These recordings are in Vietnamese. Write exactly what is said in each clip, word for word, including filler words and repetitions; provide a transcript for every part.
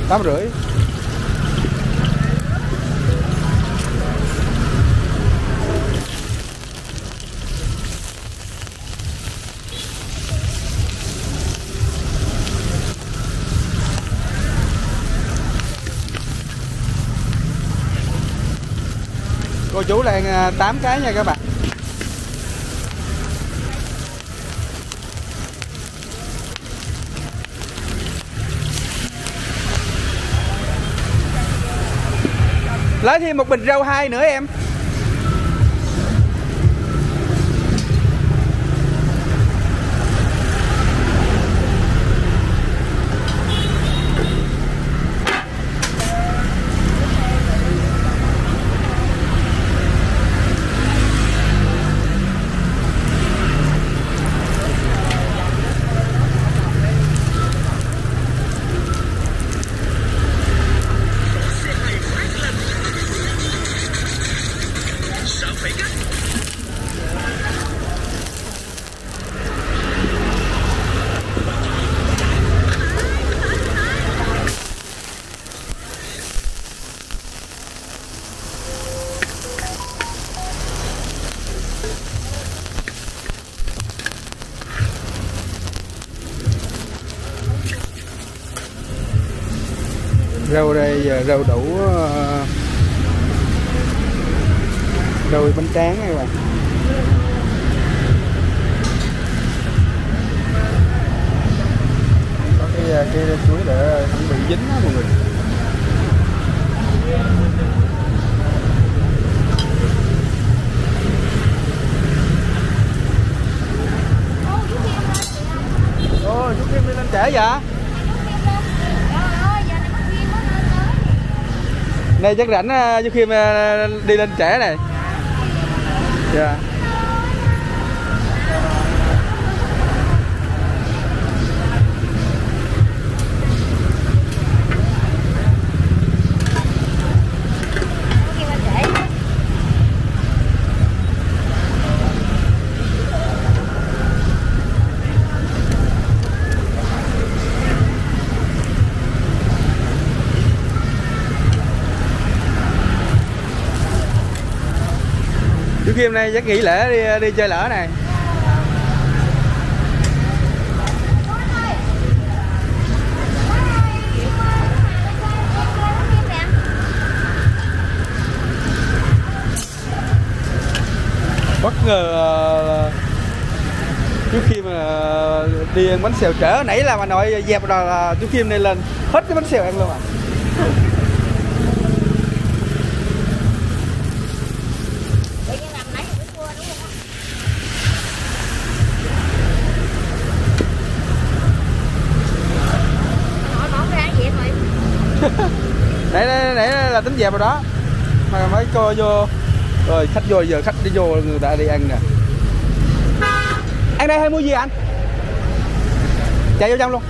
tám rưỡi. Cô chú đang tám cái nha các bạn. Lấy thêm một bình rau hai nữa em. Rau đây giờ rau đủ uh, rau bánh tráng các bạn. Có cái cái chuối để không bị dính đó mọi người. Ô, chú Kim đi lên trễ vậy? Này chắc rảnh chú Kim đi lên trễ này. Dạ. Yeah. Chú Kim này chắc nghỉ lễ đi đi chơi lỡ này. Bất ngờ chú Kim đi ăn bánh xèo trễ, nãy là bà nội dẹp rồi là chú Kim này lên hết cái bánh xèo ăn luôn à. Nãy nãy là tính dẹp rồi đó mà mới coi vô rồi khách vô, giờ khách đi vô người ta đi ăn nè. Ăn đây hay mua gì anh? Chạy vô trong luôn.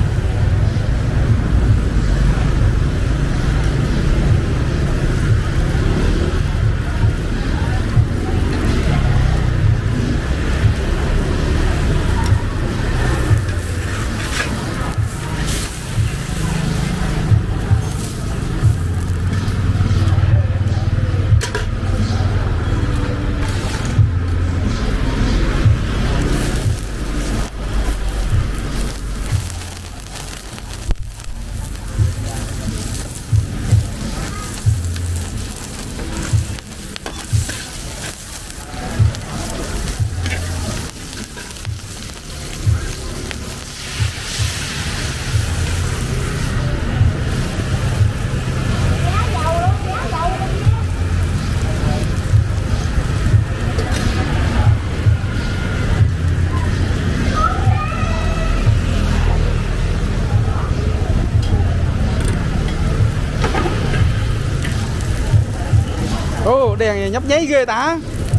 Ô, đèn nhấp nháy ghê ta.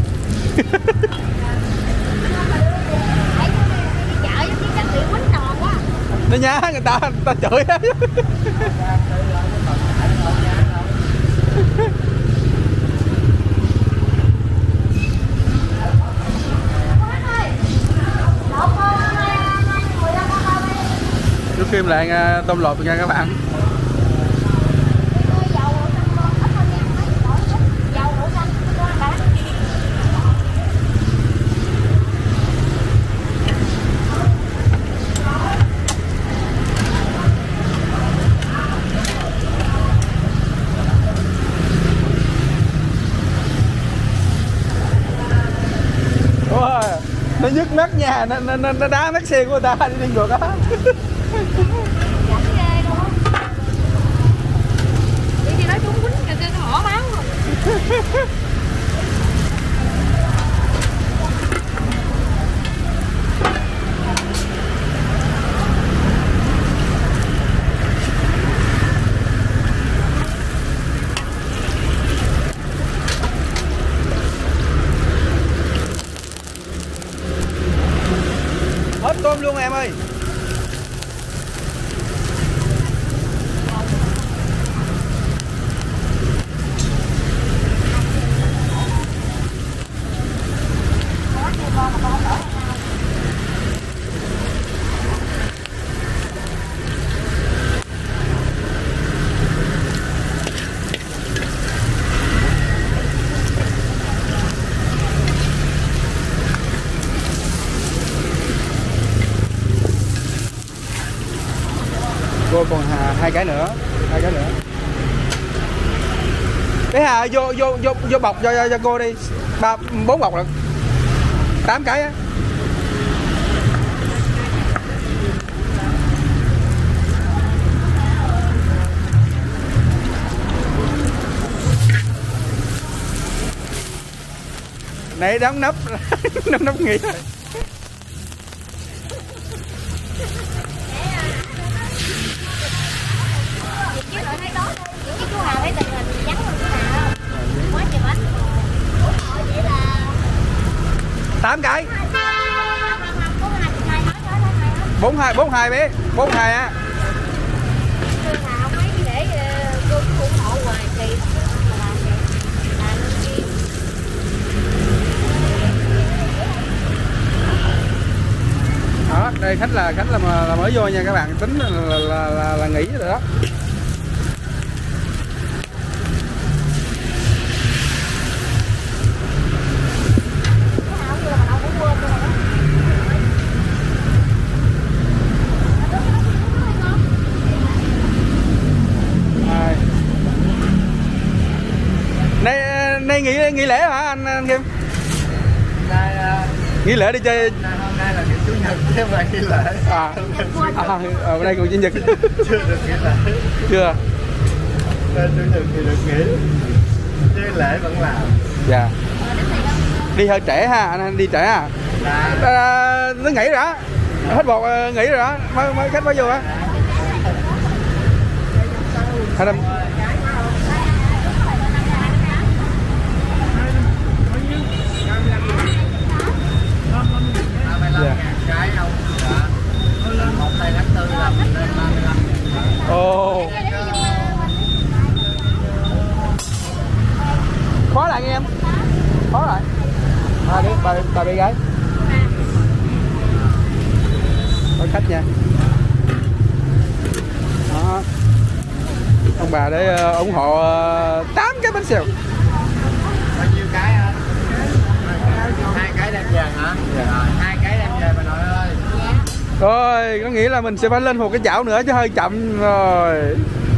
Nó nhá, người ta người ta chửi. Chú Kim lại tôm lột nha các bạn. Hà nó, nó, nó đá mất xe của người ta đi ngược á. Đi nói trúng quýnh kìa, nó hỏ máu rồi. Hết tôm luôn em ơi. Cô còn hà, hai cái nữa, hai cái nữa. Cái Hà vô vô vô vô bọc cho cho, cho cô đi, ba bốn bọc được, tám cái á. Này đóng nắp, nắp nắp nghỉ rồi. Tám cái. Bốn hai bốn hai bé, bốn hai á. Đó, đây khách là khách là mà là mới vô nha các bạn, tính là là, là, là, là nghỉ rồi đó. Nay nay nghỉ nghỉ lễ hả anh, anh Kim? Nay, uh, nghỉ lễ đi chơi. Hôm nay là ngày chủ nhật chứ không phải nghỉ lễ. À, à ở đây còn chủ nhật. Chưa được nghỉ lễ. Chưa. Nên chủ nhật thì được nghỉ, chứ lễ vẫn làm. Dạ. Đi hơi trễ ha, anh đi trễ à? Dạ. À, nó nghỉ rồi đó, hết bột nghỉ rồi đó, mới, mới khách mới vô á. Hai năm. Dạ. Cái không? Dạ. Một tay tháng tư là mình lên ba mươi lăm. Ồ. Khóa lại nghe em. Khóa lại. À đi, bà bà bé gái. Có khách nha. Đó. Ông bà để uh, ủng hộ uh, tám cái bánh xèo. Bao nhiêu cái hả? Hai cái đem về hả? Dạ. Rồi, hai cái đem về bà nội ơi. Rồi, có nghĩa là mình sẽ phải lên một cái chảo nữa chứ hơi chậm rồi.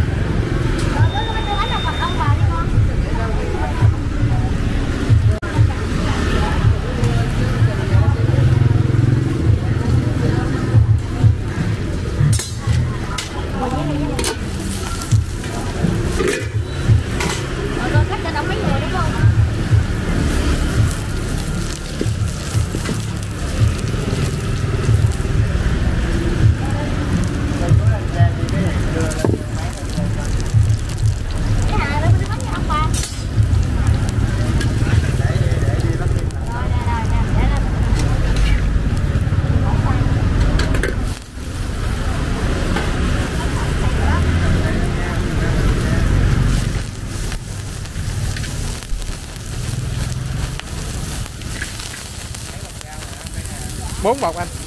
Bốn bọc anh.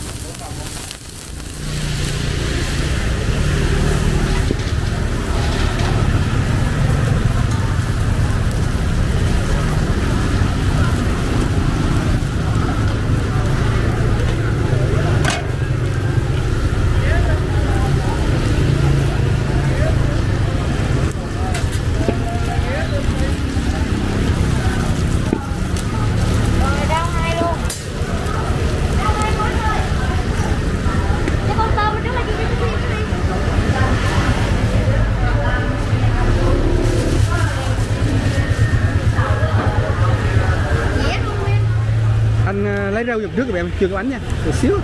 rau dọc trước các bạn, chưa có bánh nha, một xíu.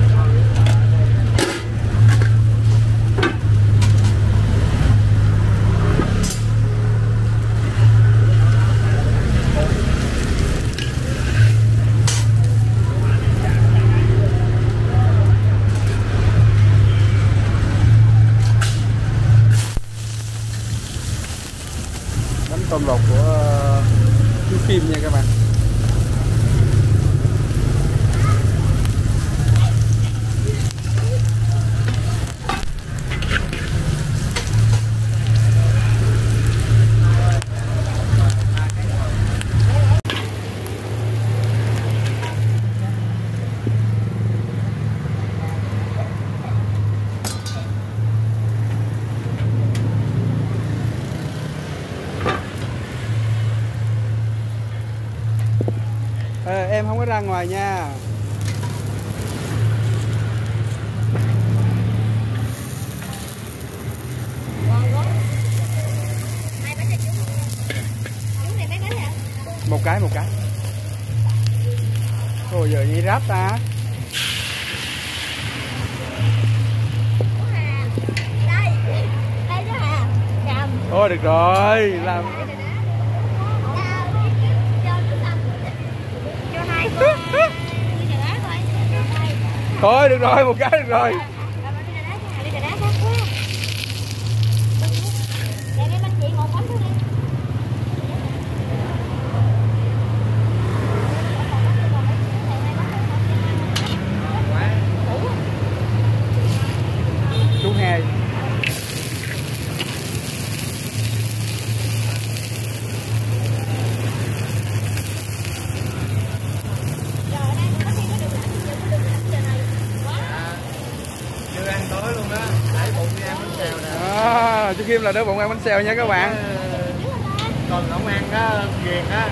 Bánh tôm lột của chú Kim nha các bạn. À, em không có ra ngoài nha. Một cái, một cái. Ôi giờ gì ráp ta. Ôi được rồi, làm thôi được rồi, một cái được rồi. Chú hai. À, chú Kim là đứa bụng ăn bánh xèo nha các bạn. Còn không ăn á ghiền á.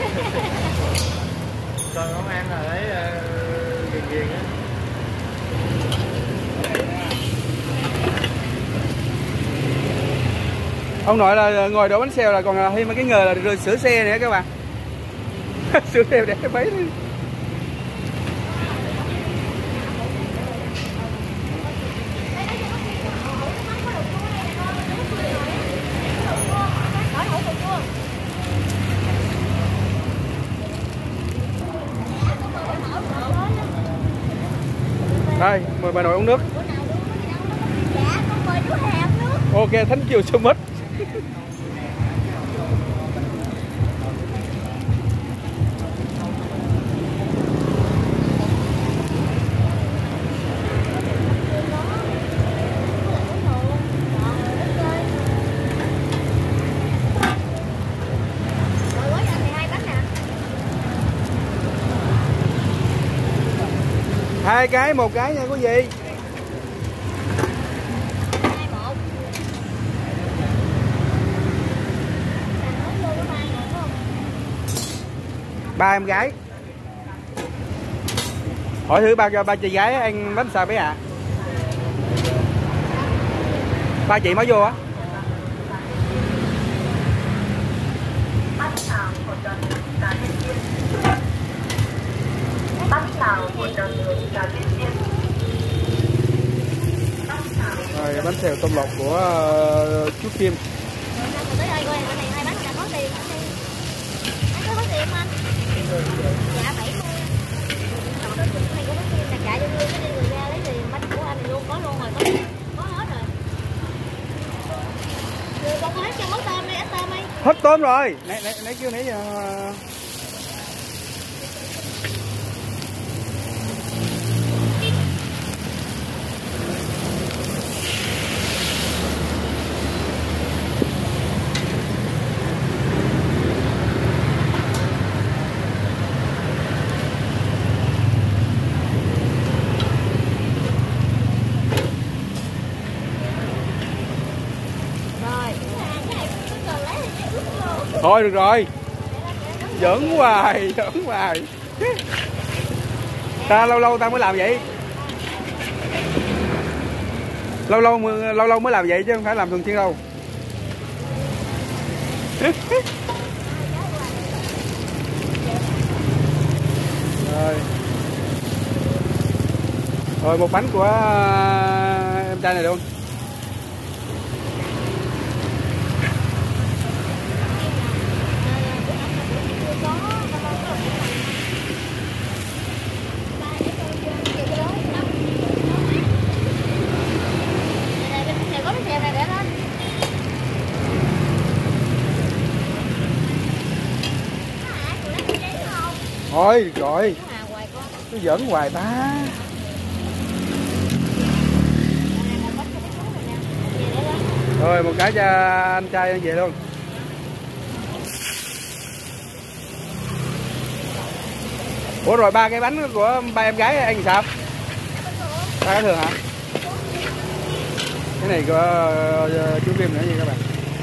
Còn không ăn là lấy uh, ghiền ghiền á. Ông nội là ngồi đổ bánh xèo là còn thêm mấy cái nghề là rồi sửa xe nữa các bạn. Sửa xe để cái bấy đi. Đây, mời bà nội uống nước. Dạ, con mời chú Hà uống nước. Ok, thank you so much. Hai cái, một cái nha quý vị. Ba em gái. Hỏi thử ba ba chị gái ăn bánh sao bé ạ? À? Ba chị mới vô á. Rồi bánh xèo tôm lột của uh, chú Kim. Dạ bảy mươi. Còn đó chục này của bác Kim là chạy cho người cái đi người ra lấy tiền bánh của anh này luôn có luôn rồi, có có hết rồi. Rồi con có hết cho món tôm đi, ăn tôm đi. Hết tôm rồi. Nãy nãy nãy kêu nãy giờ. Thôi được rồi. Giỡn hoài, giỡn hoài. Ta lâu lâu ta mới làm vậy. Lâu lâu lâu lâu mới làm vậy chứ không phải làm thường xuyên đâu. Rồi. Rồi một bánh của em trai này luôn. Thôi rồi, cứ giỡn hoài ta. Rồi một cái cho anh trai anh về luôn. Ủa rồi ba cái bánh của ba em gái anh sao? Ba cái thường hả? Cái này có uh, chú Kim nữa nha các bạn.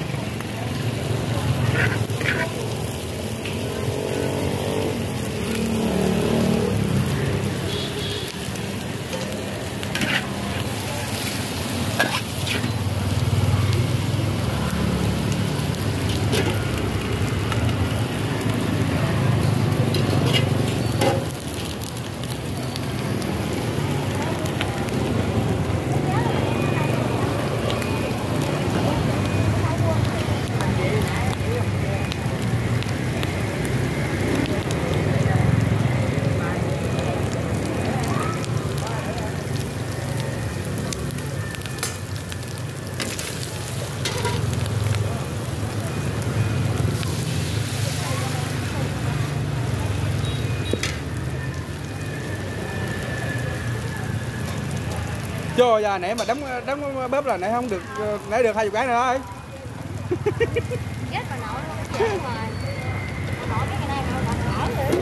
Chưa giờ nãy mà đóng đóng bếp là nãy không được, nãy được hai chục cái nữa ấy. Ghét bà nội luôn, chết rồi. Bà nội cái này mà bà mở nữa.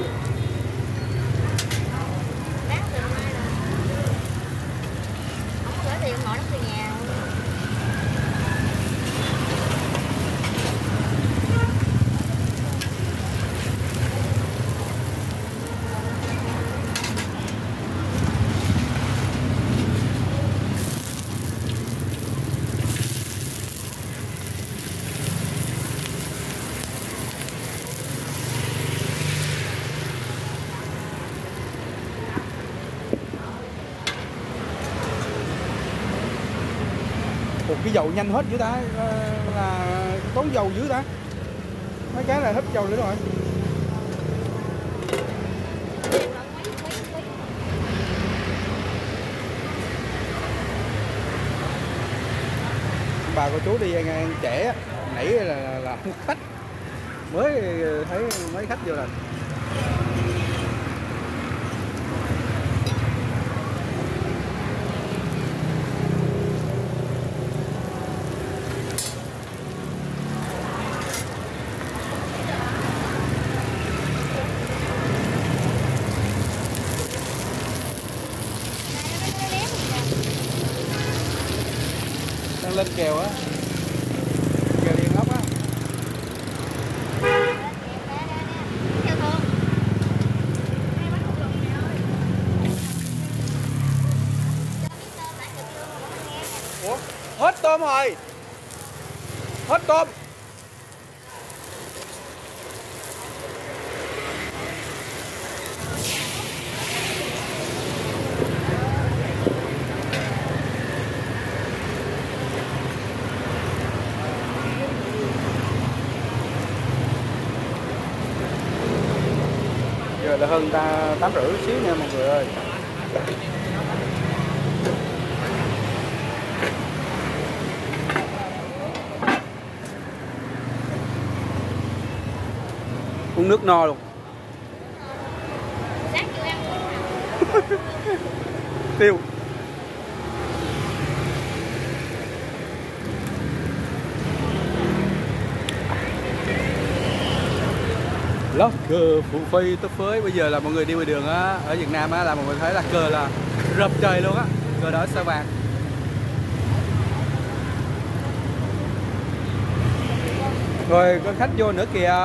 Bán từ mai rồi. Không có gửi tiền nội đóng từ nhà. Ủa, cái dầu nhanh hết dữ ta, là tốn dầu dữ ta. Mấy cái là hết dầu nữa rồi. Bà cô chú đi ăn, ăn trễ nãy là, là, là không khách, mới thấy mấy khách vô là đang lên kèo á, kèo Điền Ốc á. Ủa, hết tôm rồi, hết tôm. Giờ là hơn ta tám rưỡi xíu nha mọi người ơi. Uống nước no luôn. Tiêu. Lót cờ phụ phi tấp phới. Bây giờ là mọi người đi ngoài đường á, ở Việt Nam á, là mọi người thấy là cờ là rập trời luôn á, cờ đỏ sao vàng. Rồi có khách vô nữa kìa.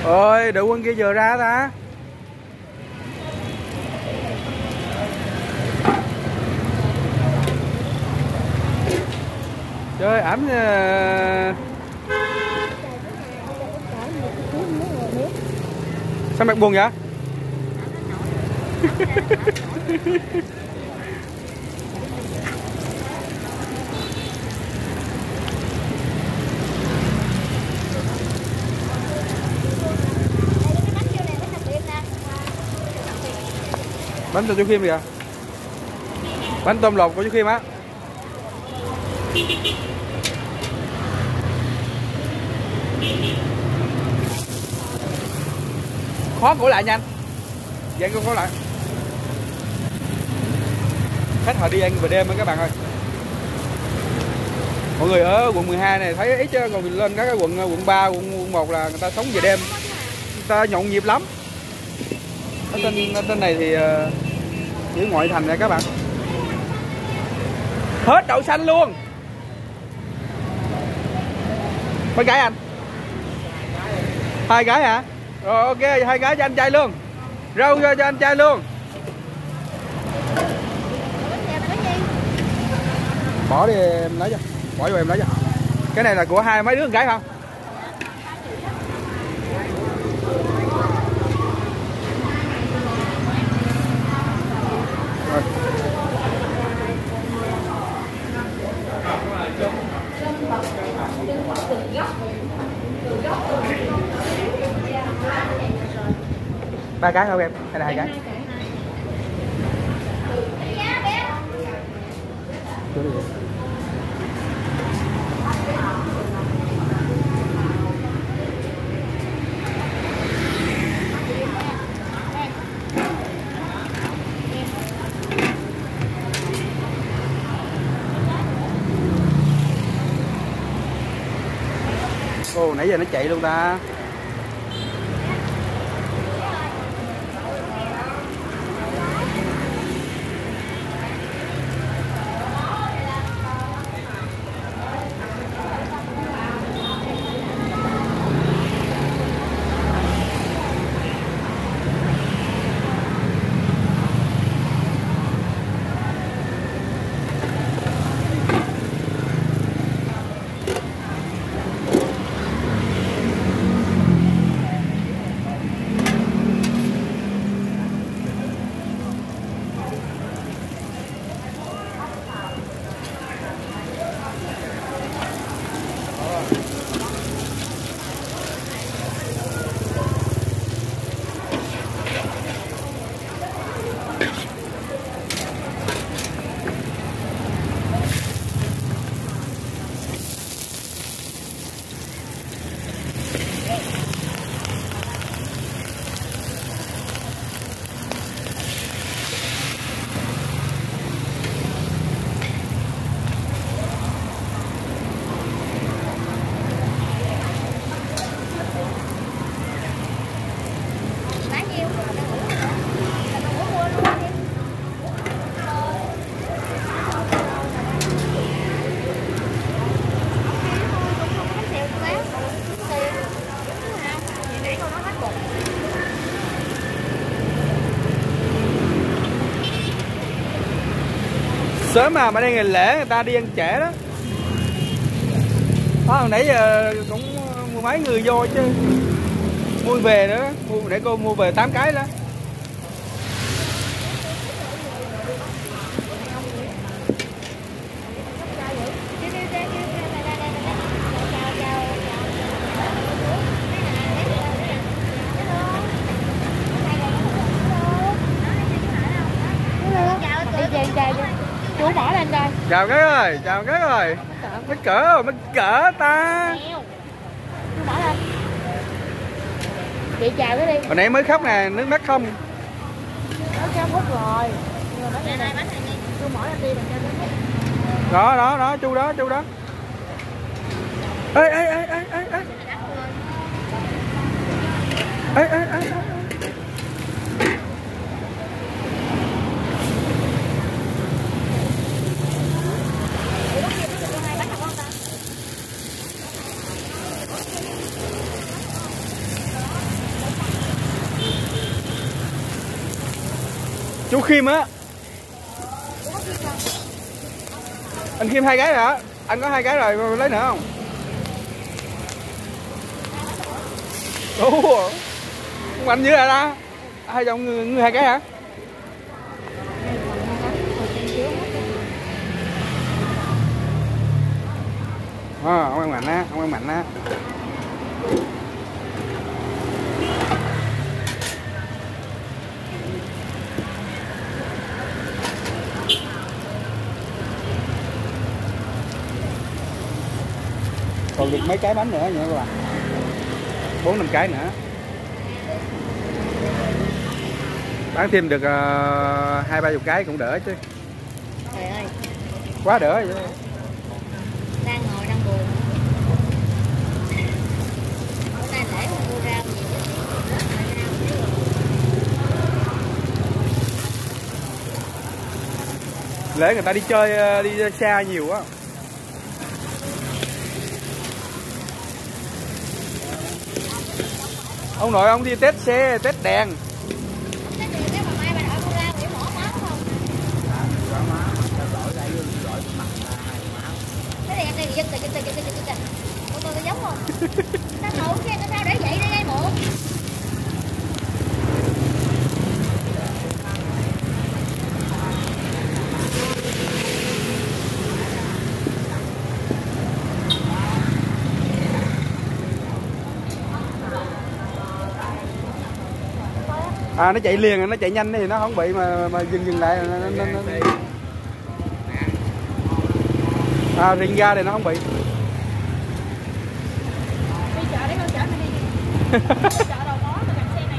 Ôi đội quân kia vừa ra ta. Trời ẩm. Sao mặt buồn vậy? Bánh tôm chú Khiêm kìa. Bánh tôm lột của chú Khiêm á. Khó cổ lại nhanh. Dán con khó lại. Khách họ đi ăn về đêm á các bạn ơi. Mọi người ở quận mười hai này thấy ít chứ, còn lên các cái quận quận ba, quận, quận một là người ta sống về đêm. Người ta nhộn nhịp lắm. Ở trên, ở trên này thì uh, giữa ngoại thành này các bạn. Hết đậu xanh luôn. Mấy cái anh? Hai cái hả? Rồi ok, hai cái cho anh trai luôn. Rau cho, cho anh trai luôn. Bỏ đi em lấy cho. Bỏ vô em lấy cho. Cái này là của hai mấy đứa con gái không? Rồi. Ba cái không em? Hay là hai cái? Ồ, nãy giờ nó chạy luôn ta. Sớm mà mà đây ngày lễ người ta đi ăn trễ đó. Đó, hồi nãy giờ cũng mua mấy người vô chứ. Mua về nữa, mua để cô mua về tám cái đó. Chú bỏ lên coi. Chào cái ơi, chào cái ơi. Mấy cỡ rồi, mấy cỡ ta. Chú bỏ lên. Chị chào cái đi. Hồi nãy mới khóc nè, nước mắt không. Nó cho hút rồi. Đây này bánh này. Chú bỏ lên đi đừng cho nó hút. Đó, đó, đó, chú đó, chú đó. Ê, ê, ê, ê, ê, ê. Ê, ê, ê, ê. Chú Khiêm á. Anh Khiêm hai cái rồi hả? Anh có hai cái rồi, lấy nữa không? Ủa, không anh dưới ra đó. Hai chồng người, người hai cái hả? À, ông ăn mạnh á, ông ăn mạnh á. Còn được mấy cái bánh nữa nha các bạn. Bốn năm cái nữa. Bán thêm được hai ba chục cái cũng đỡ chứ. Trời ơi. Quá đỡ vậy. Đang ngồi đang buồn. Bữa nay lễ mà mua rau gì chứ. Lễ người ta đi chơi, đi xa nhiều quá. Ông nội ông đi test xe, test đèn. Cái đèn này giật giật giật giật giật giật. Con tôi giống không? Sao nổ xe sao để vậy đi ngay muộn. À nó chạy liền, nó chạy nhanh thì nó không bị mà mà dừng dừng lại nó, nó, nó... À rình ra thì nó không bị. Đi chợ để con chở mày đi. Chợ đầu mối mà gặp xe này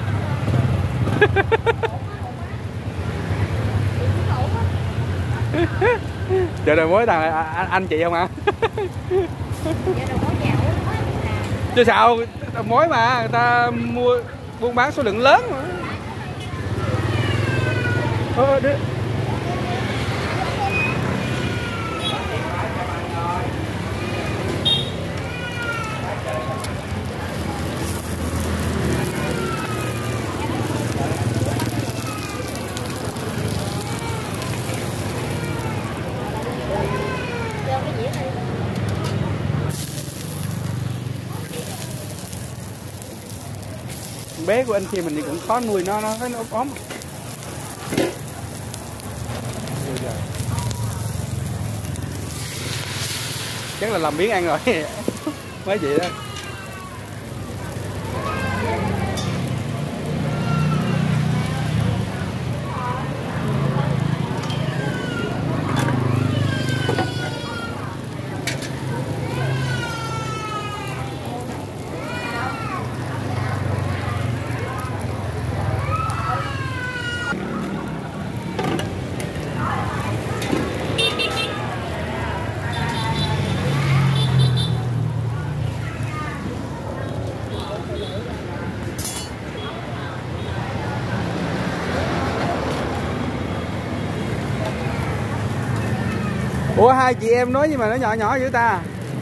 nó chợ đầu mối thằng anh, anh chị không hả? chợ đầu mối dạo quá. Chứ sao đầu mối mà người ta mua buôn bán số lượng lớn mà. Ờ, đứa. Bé của anh kia mình thì cũng khó nuôi nó, nó thấy nó ốm ốm. Chắc là làm biến ăn rồi. Mấy chị đó. Ủa hai chị em nói gì mà nó nhỏ nhỏ dữ ta?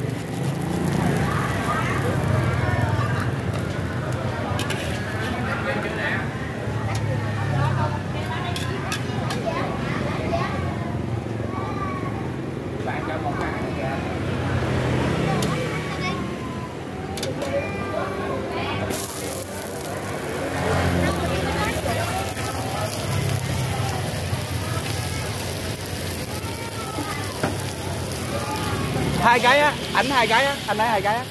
Hai cái á, ảnh hai cái á, anh lấy hai cái á.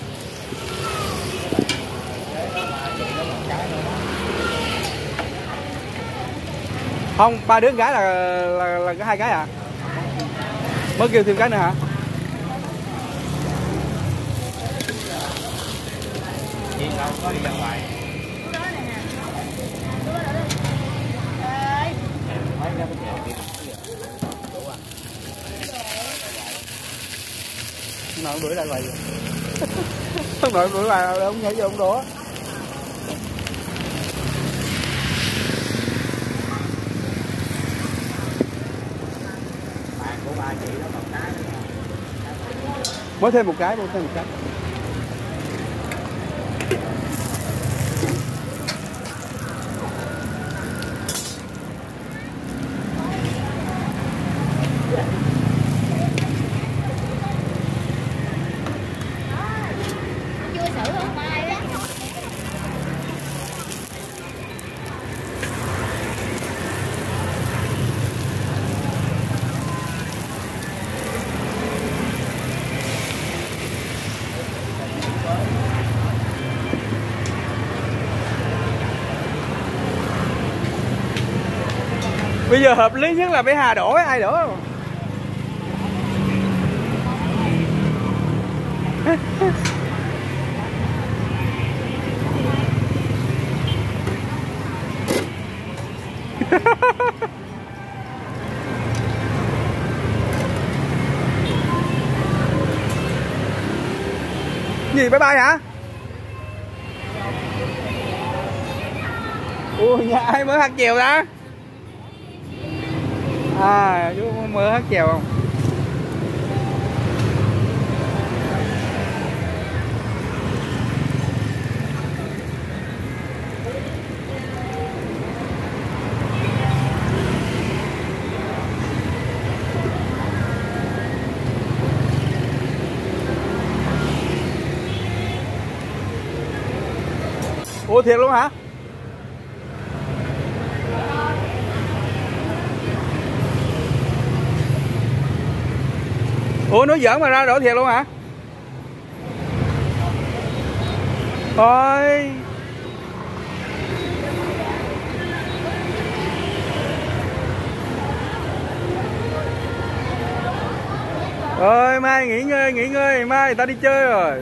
Không, ba đứa gái là là, là có hai cái à? Mới kêu thêm cái nữa hả? Chị đâu có đi ra ngoài. Ông nội đuổi lại vậy. Ông nội đuổi lại ông nhảy vô ông đổ. Bạn của ba chị đó một cái nữa. Mới thêm một cái, mới thêm một cái. Bây giờ hợp lý nhất là bé Hà đổ, ai đổ không? Gì bye bye hả? Ủa nhà ai mới hát chèo ta? À chú mới hát chèo không? Ủa thiệt luôn hả? Ủa nói giỡn mà ra đổ thiệt luôn hả? Thôi Ơi mai nghỉ ngơi, nghỉ ngơi, mai người ta đi chơi rồi.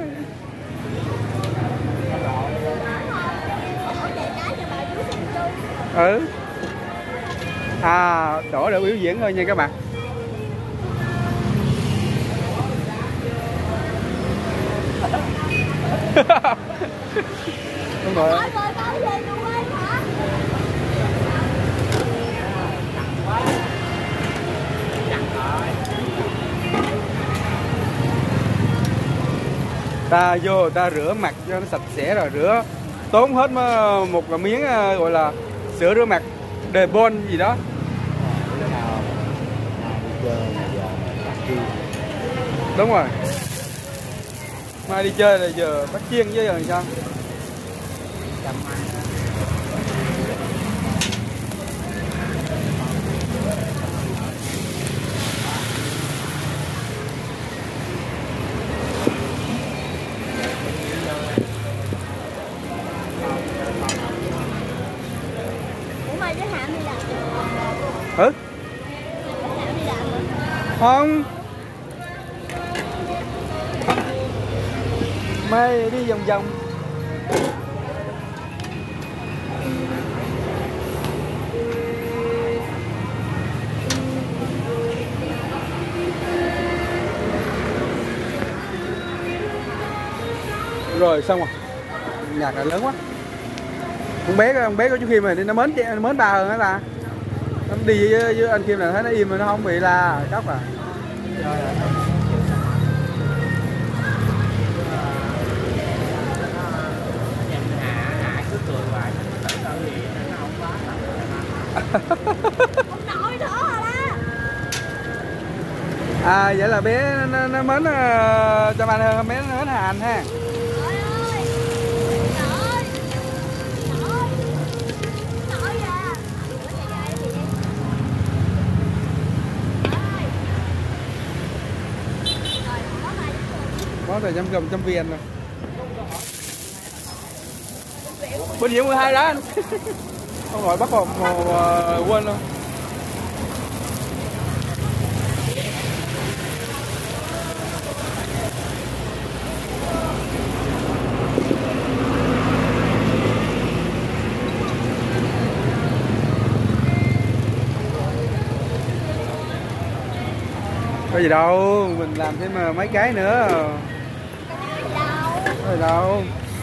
Ừ. À, đổ để biểu diễn thôi nha các bạn. Đúng rồi. Ta vô ta rửa mặt cho nó sạch sẽ rồi, rửa tốn hết một miếng gọi là sữa rửa mặt Devon gì đó. Đúng rồi. Mai đi chơi là giờ bắt chiên với giờ làm sao? Ừ? Không. Mai đi vòng vòng. Rồi xong rồi. Nhạc là lớn quá. Con bé con bé của chú Kim này nó mến nó mến ba hơn hả ta? Nó đi với, với anh Kim là thấy nó im mà nó không bị la khóc à. À vậy là bé nó, nó mến uh, cho anh hơn, bé nó mến anh ha. Có thời chấm gầm chấm viên rồi. Bên diễn mười hai đó anh. Không gọi bắt hồn uh, quên luôn. Có gì đâu, mình làm thêm mấy cái nữa. Có gì đâu.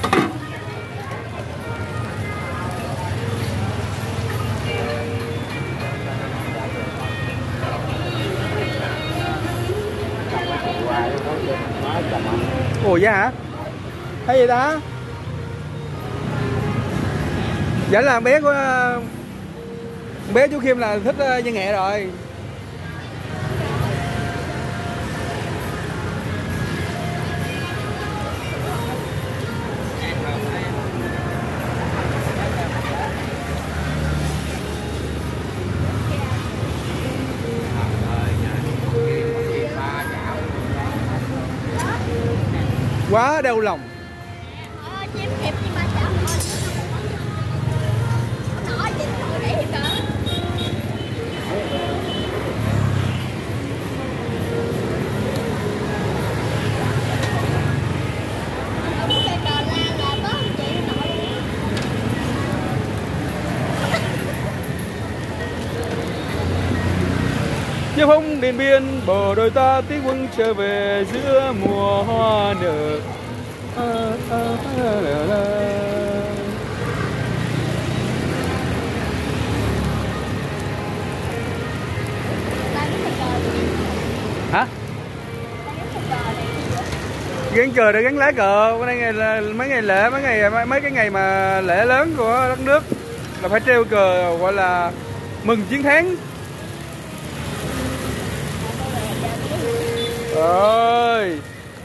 Ủa vậy hả? Thấy gì đó? Vẫn là bé của bé chú Kim là thích văn nghệ rồi. Quá đau lòng. Chiếu hồng Điện Biên bờ đôi ta tiến quân trở về giữa mùa hoa nở. À, à, à, à, à. Hả? Gắn cờ để gắn lá cờ. Bữa nay ngày là mấy ngày lễ, mấy ngày mấy cái ngày mà lễ lớn của đất nước là phải treo cờ gọi là mừng chiến thắng. Ơi.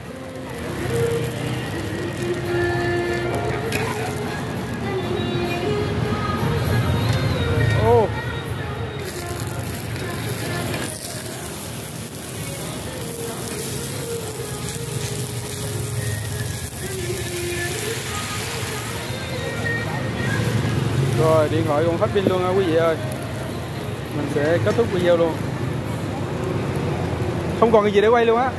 Ô. Rồi điện thoại còn hết pin luôn á quý vị ơi. Mình sẽ kết thúc video luôn. Không còn cái gì để quay luôn á.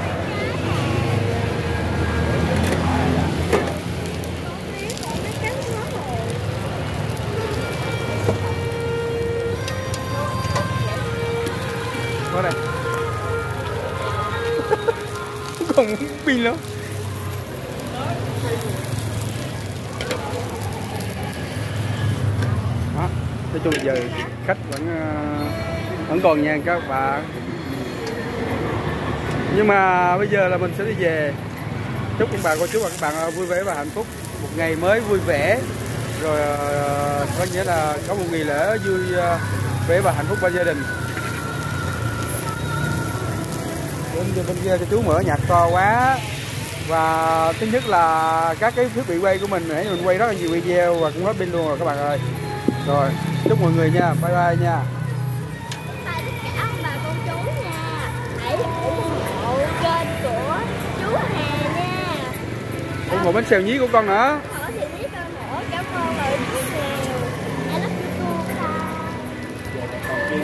Qua đây. Không còn pin nữa. Đó, nói chung là giờ khách vẫn vẫn còn nha các bạn. Nhưng mà bây giờ là mình sẽ đi về. Chúc các bạn cô chú và các bạn vui vẻ và hạnh phúc, một ngày mới vui vẻ, rồi có nghĩa là có một ngày lễ vui vẻ và hạnh phúc bên gia đình. Bên, bên kia thì chú mở nhạc to quá, và thứ nhất là các cái thiết bị quay của mình nãy mình quay rất là nhiều video và cũng hết pin luôn rồi các bạn ơi. Rồi chúc mọi người nha, bye bye nha. Ủng hộ bánh xèo nhí của con nữa.